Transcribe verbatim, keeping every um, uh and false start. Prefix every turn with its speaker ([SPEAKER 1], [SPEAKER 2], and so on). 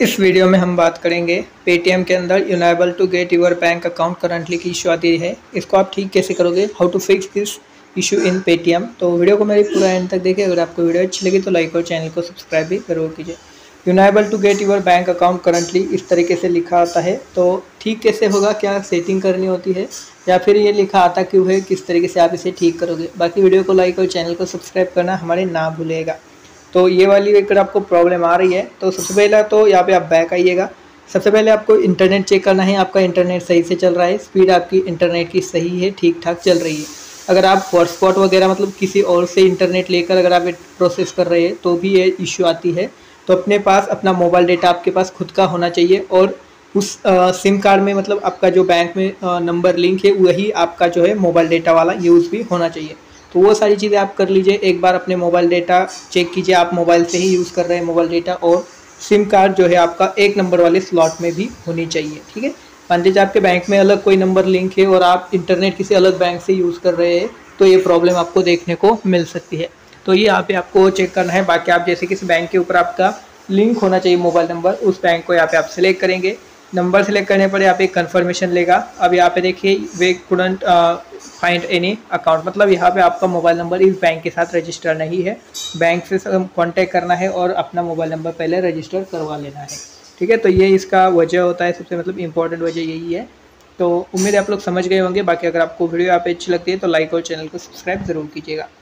[SPEAKER 1] इस वीडियो में हम बात करेंगे पेटीएम के अंदर unable to get your bank account currently की इशू आती है, इसको आप ठीक कैसे करोगे, how to fix this issue in Paytm. तो वीडियो को मेरी पूरा एंड तक देखिए। अगर आपको वीडियो अच्छी लगी तो लाइक और चैनल को सब्सक्राइब भी जरूर कीजिए। Unable to get your bank account currently इस तरीके से लिखा आता है, तो ठीक कैसे होगा, क्या सेटिंग करनी होती है या फिर ये लिखा आता क्यों है, किस तरीके से आप इसे ठीक करोगे। बाकी वीडियो को लाइक और चैनल को सब्सक्राइब करना हमारे ना भूलिएगा। तो ये वाली अगर आपको प्रॉब्लम आ रही है तो सबसे पहला तो यहाँ पे आप बैक आइएगा। सबसे पहले आपको इंटरनेट चेक करना है, आपका इंटरनेट सही से चल रहा है, स्पीड आपकी इंटरनेट की सही है, ठीक ठाक चल रही है। अगर आप हॉटस्पॉट वगैरह मतलब किसी और से इंटरनेट लेकर अगर आप प्रोसेस कर रहे हैं तो भी ये इश्यू आती है। तो अपने पास अपना मोबाइल डेटा आपके पास खुद का होना चाहिए और उस आ, सिम कार्ड में मतलब आपका जो बैंक में आ, नंबर लिंक है वही आपका जो है मोबाइल डेटा वाला यूज़ भी होना चाहिए। तो वो सारी चीज़ें आप कर लीजिए। एक बार अपने मोबाइल डेटा चेक कीजिए, आप मोबाइल से ही यूज़ कर रहे हैं मोबाइल डेटा, और सिम कार्ड जो है आपका एक नंबर वाले स्लॉट में भी होनी चाहिए। ठीक है, मान लीजिए आपके बैंक में अलग कोई नंबर लिंक है और आप इंटरनेट किसी अलग बैंक से यूज़ कर रहे हैं तो ये प्रॉब्लम आपको देखने को मिल सकती है। तो ये यहाँ पे आपको चेक करना है। बाकी आप जैसे किसी बैंक के ऊपर आपका लिंक होना चाहिए मोबाइल नंबर, उस बैंक को यहाँ पे आप सिलेक्ट करेंगे। नंबर सेलेक्ट करने पर यहाँ पे कंफर्मेशन लेगा। अब यहाँ पे देखिए we couldn't find any account, मतलब यहाँ पे आपका मोबाइल नंबर इस बैंक के साथ रजिस्टर नहीं है। बैंक से कांटेक्ट करना है और अपना मोबाइल नंबर पहले रजिस्टर करवा लेना है। ठीक है, तो ये इसका वजह होता है, सबसे मतलब इंपॉर्टेंट वजह यही है। तो उम्मीद है आप लोग समझ गए होंगे। बाकी अगर आपको वीडियो यहाँ पे अच्छी लगती है तो लाइक और चैनल को सब्सक्राइब जरूर कीजिएगा।